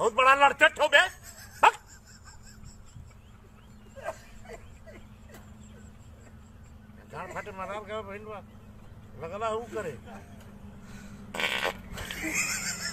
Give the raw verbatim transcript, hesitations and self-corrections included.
बहुत बड़ा लड़चट हो बे। गाड़ फाटे मारार का बहन लगला हूँ करे।